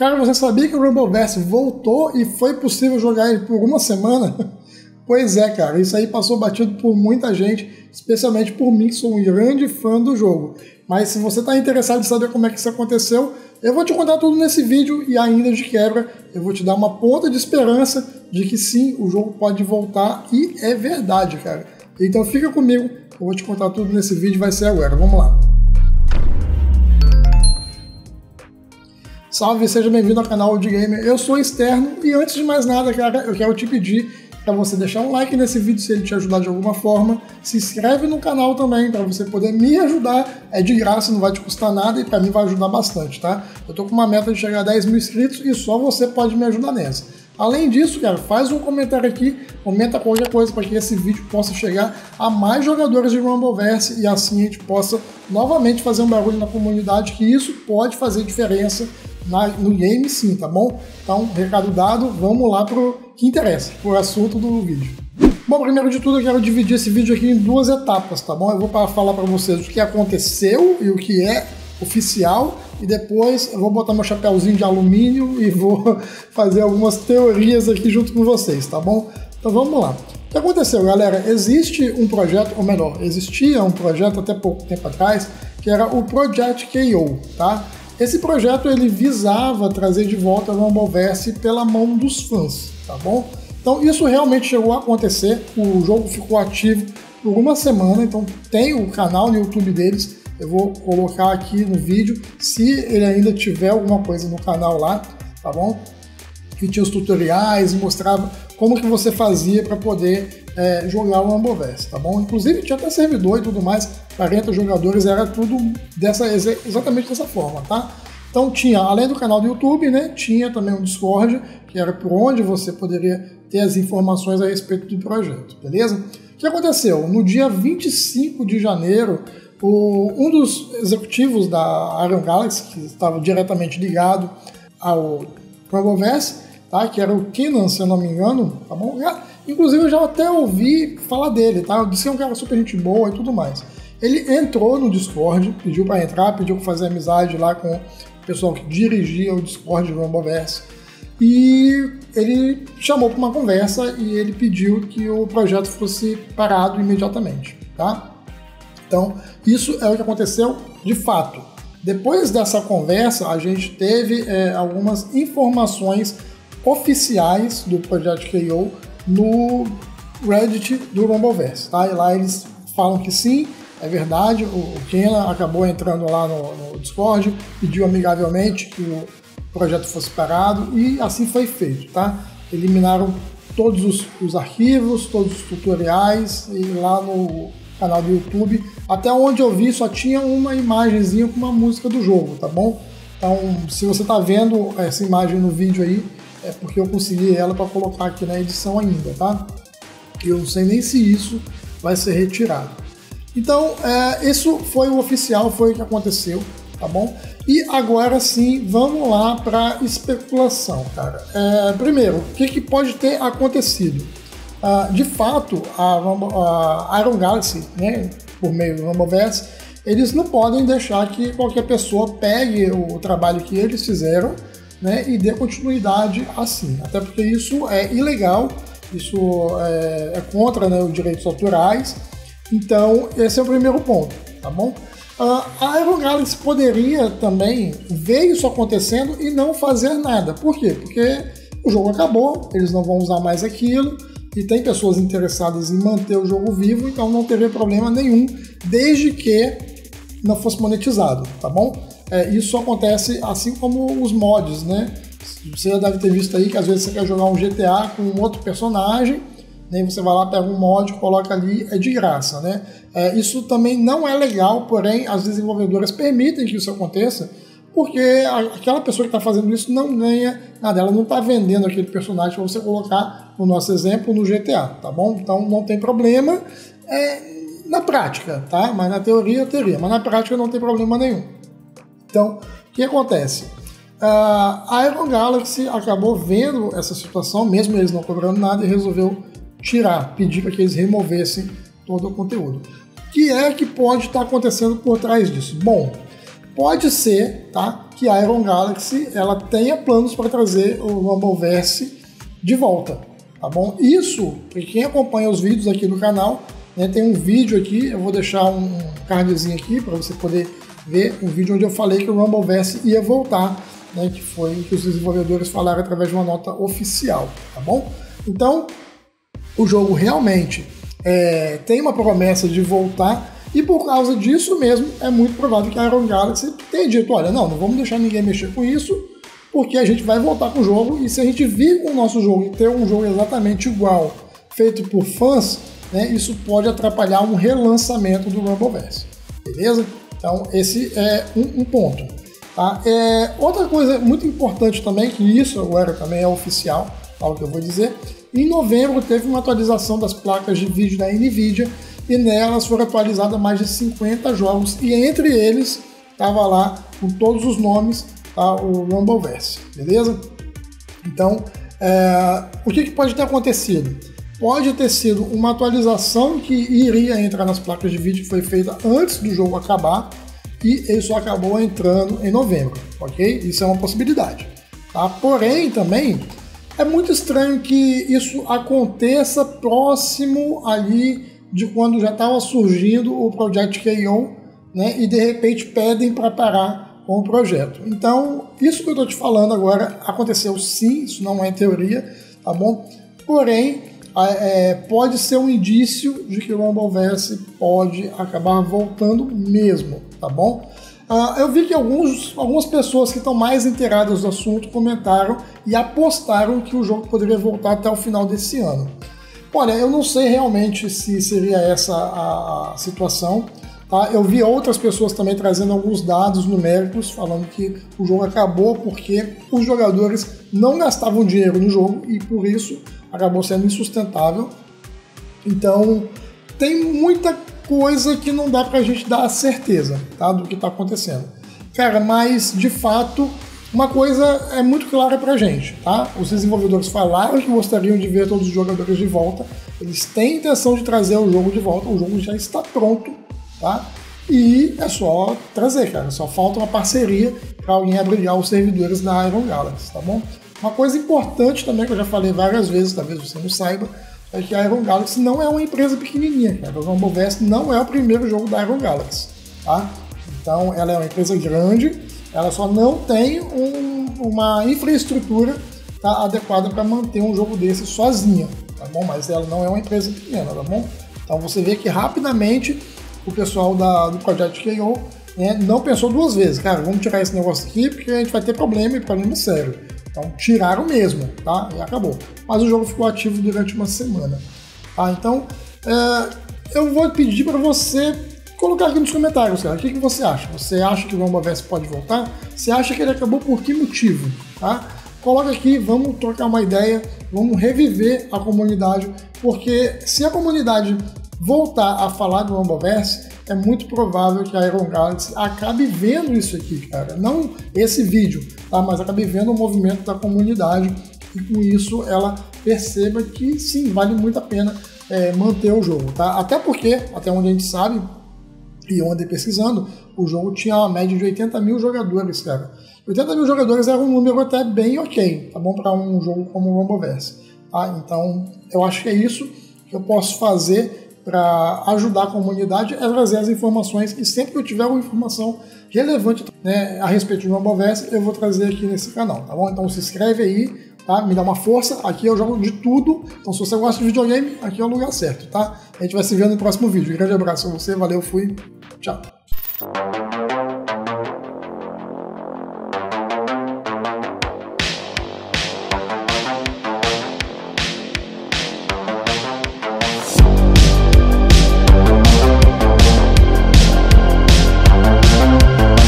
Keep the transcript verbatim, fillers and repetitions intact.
Cara, você sabia que o Rumbleverse voltou e foi possível jogar ele por uma semana? Pois é, cara, isso aí passou batido por muita gente, especialmente por mim, que sou um grande fã do jogo. Mas se você está interessado em saber como é que isso aconteceu, eu vou te contar tudo nesse vídeo e ainda de quebra eu vou te dar uma ponta de esperança de que sim, o jogo pode voltar e é verdade, cara. Então fica comigo, eu vou te contar tudo nesse vídeo, vai ser agora, vamos lá. Salve, seja bem-vindo ao canal de Gamer, eu sou Externo e antes de mais nada, cara, eu quero te pedir para você deixar um like nesse vídeo se ele te ajudar de alguma forma, se inscreve no canal também para você poder me ajudar, é de graça, não vai te custar nada e para mim vai ajudar bastante, tá? Eu tô com uma meta de chegar a dez mil inscritos e só você pode me ajudar nessa. Além disso, cara, faz um comentário aqui, comenta qualquer coisa para que esse vídeo possa chegar a mais jogadores de Rumbleverse e assim a gente possa novamente fazer um barulho na comunidade, que isso pode fazer diferença na, no game sim, tá bom? Então, recado dado, vamos lá pro que interessa, pro assunto do vídeo. Bom, primeiro de tudo eu quero dividir esse vídeo aqui em duas etapas, tá bom? Eu vou para falar para vocês o que aconteceu e o que é oficial, e depois eu vou botar meu chapéuzinho de alumínio e vou fazer algumas teorias aqui junto com vocês, tá bom? Então vamos lá. O que aconteceu, galera? Existe um projeto, ou melhor, existia um projeto até pouco tempo atrás, que era o Project K O, tá? Esse projeto ele visava trazer de volta o Rumbleverse pela mão dos fãs, tá bom? Então isso realmente chegou a acontecer, o jogo ficou ativo por uma semana, então tem o canal no YouTube deles, eu vou colocar aqui no vídeo, se ele ainda tiver alguma coisa no canal lá, tá bom? Que tinha os tutoriais e mostrava como que você fazia para poder é, jogar o Rumbleverse, tá bom? Inclusive tinha até servidor e tudo mais, quarenta jogadores, era tudo dessa, exatamente dessa forma, tá? Então tinha, além do canal do YouTube, né, tinha também um Discord, que era por onde você poderia ter as informações a respeito do projeto, beleza? O que aconteceu? No dia vinte e cinco de janeiro, o, um dos executivos da Iron Galaxy, que estava diretamente ligado ao Rumbleverse, tá, que era o Kenan, se eu não me engano, tá bom? Inclusive eu já até ouvi falar dele, tá? Eu disse que é um cara super gente boa e tudo mais. Ele entrou no Discord, pediu para entrar, pediu para fazer amizade lá com o pessoal que dirigia o Discord do Rumbleverse, e ele chamou para uma conversa e ele pediu que o projeto fosse parado imediatamente, tá? Então, isso é o que aconteceu de fato. Depois dessa conversa, a gente teve é, algumas informações oficiais do Project K O no Reddit do Rumbleverse, tá? E lá eles falam que sim, é verdade, o Kenan acabou entrando lá no, no Discord, pediu amigavelmente que o projeto fosse parado e assim foi feito, tá? Eliminaram todos os, os arquivos, todos os tutoriais e lá no canal do YouTube, até onde eu vi só tinha uma imagenzinha com uma música do jogo, tá bom? Então, se você tá vendo essa imagem no vídeo aí, é porque eu consegui ela para colocar aqui na edição ainda, tá? Eu não sei nem se isso vai ser retirado. Então, é, isso foi o oficial, foi o que aconteceu, tá bom? E agora sim, vamos lá para especulação, cara. É, primeiro, o que, que pode ter acontecido? Uh, de fato, a, a Iron Galaxy, né, por meio do Rumbleverse, eles não podem deixar que qualquer pessoa pegue o trabalho que eles fizeram, né, e dê continuidade assim, até porque isso é ilegal, isso é, é contra, né, os direitos autorais. Então esse é o primeiro ponto, tá bom? Uh, a Iron Galaxy poderia também ver isso acontecendo e não fazer nada. Por quê? Porque o jogo acabou, eles não vão usar mais aquilo, e tem pessoas interessadas em manter o jogo vivo, então não teria problema nenhum, desde que não fosse monetizado, tá bom? É, isso acontece assim como os mods, né? Você já deve ter visto aí que às vezes você quer jogar um G T A com um outro personagem, né? Você vai lá, pega um mod, coloca ali, é de graça, né? É, isso também não é legal, porém as desenvolvedoras permitem que isso aconteça, porque aquela pessoa que está fazendo isso não ganha nada, ela não está vendendo aquele personagem para você colocar, no nosso exemplo, no G T A, tá bom? Então não tem problema é, na prática, tá? Mas na teoria teria, mas na prática não tem problema nenhum. Então, o que acontece? Uh, a Iron Galaxy acabou vendo essa situação, mesmo eles não cobrando nada, e resolveu tirar, pedir para que eles removessem todo o conteúdo. O que é que pode estar acontecendo por trás disso? Bom, pode ser, tá, que a Iron Galaxy ela tenha planos para trazer o Rumbleverse de volta, tá bom? Isso, para quem acompanha os vídeos aqui do canal, né, tem um vídeo aqui, eu vou deixar um cardzinho aqui para você poder ver um vídeo onde eu falei que o Rumbleverse ia voltar, né, que foi o que os desenvolvedores falaram através de uma nota oficial, tá bom? Então, o jogo realmente é, tem uma promessa de voltar, e por causa disso mesmo, é muito provável que a Iron Galaxy tenha dito, olha, não, não vamos deixar ninguém mexer com isso, porque a gente vai voltar com o jogo, e se a gente vir com o nosso jogo e ter um jogo exatamente igual, feito por fãs, né, isso pode atrapalhar um relançamento do Rumbleverse, beleza? Então esse é um, um ponto. Tá? É, outra coisa muito importante também, que isso agora também é oficial, tá, o que eu vou dizer, em novembro teve uma atualização das placas de vídeo da NVIDIA, e nelas foram atualizadas mais de cinquenta jogos, e entre eles estava lá com todos os nomes, tá, o Rumbleverse, beleza? Então, é, o que, que pode ter acontecido? Pode ter sido uma atualização que iria entrar nas placas de vídeo que foi feita antes do jogo acabar, e ele só acabou entrando em novembro, ok? Isso é uma possibilidade, tá? Porém, também, é muito estranho que isso aconteça próximo ali de quando já estava surgindo o Project K O, né, e de repente pedem para parar com o projeto. Então, isso que eu estou te falando agora aconteceu sim, isso não é teoria, tá bom? Porém, é, pode ser um indício de que o Rumbleverse pode acabar voltando mesmo, tá bom? Uh, eu vi que alguns, algumas pessoas que estão mais inteiradas do assunto comentaram e apostaram que o jogo poderia voltar até o final desse ano. Olha, eu não sei realmente se seria essa a situação, tá? Eu vi outras pessoas também trazendo alguns dados numéricos, falando que o jogo acabou porque os jogadores não gastavam dinheiro no jogo e por isso acabou sendo insustentável. Então, tem muita coisa que não dá pra gente dar a certeza, tá, do que tá acontecendo. Cara, mas de fato, uma coisa é muito clara pra gente, tá? Os desenvolvedores falaram que gostariam de ver todos os jogadores de volta, eles têm intenção de trazer o jogo de volta, o jogo já está pronto, tá? E é só trazer, cara, só falta uma parceria para alguém abrigar os servidores da Iron Galaxy, tá bom? Uma coisa importante também, que eu já falei várias vezes, talvez você não saiba, é que a Iron Galaxy não é uma empresa pequenininha, cara. O Rumbleverse não é o primeiro jogo da Iron Galaxy, tá? Então ela é uma empresa grande, ela só não tem um, uma infraestrutura, tá, adequada para manter um jogo desse sozinha, tá bom? Mas ela não é uma empresa pequena, tá bom? Então você vê que rapidamente o pessoal da, do Project K O, né, não pensou duas vezes, cara, vamos tirar esse negócio aqui porque a gente vai ter problema e problema sério. Então tiraram mesmo, tá? E acabou. Mas o jogo ficou ativo durante uma semana, tá? Então é, eu vou pedir para você colocar aqui nos comentários, cara, o que, que você acha? Você acha que o Rumbleverse pode voltar? Você acha que ele acabou por que motivo, tá? Coloca aqui, vamos trocar uma ideia, vamos reviver a comunidade, porque se a comunidade voltar a falar do Rumbleverse, é muito provável que a Iron Galaxy acabe vendo isso aqui, cara. Não esse vídeo, tá? Mas acabe vendo o movimento da comunidade e com isso ela perceba que sim, vale muito a pena é, manter o jogo, tá? Até porque, até onde a gente sabe, e eu andei pesquisando, o jogo tinha uma média de oitenta mil jogadores, cara. oitenta mil jogadores era um número até bem ok, tá bom? Para um jogo como o Rumbleverse, tá? Então, eu acho que é isso que eu posso fazer para ajudar a comunidade, é trazer as informações, e sempre que eu tiver uma informação relevante, né, a respeito do Rumbleverse, eu vou trazer aqui nesse canal, tá bom? Então se inscreve aí, tá? Me dá uma força, aqui eu jogo de tudo, então se você gosta de videogame, aqui é o lugar certo, tá? A gente vai se ver no próximo vídeo. Um grande abraço a você, valeu, fui, tchau!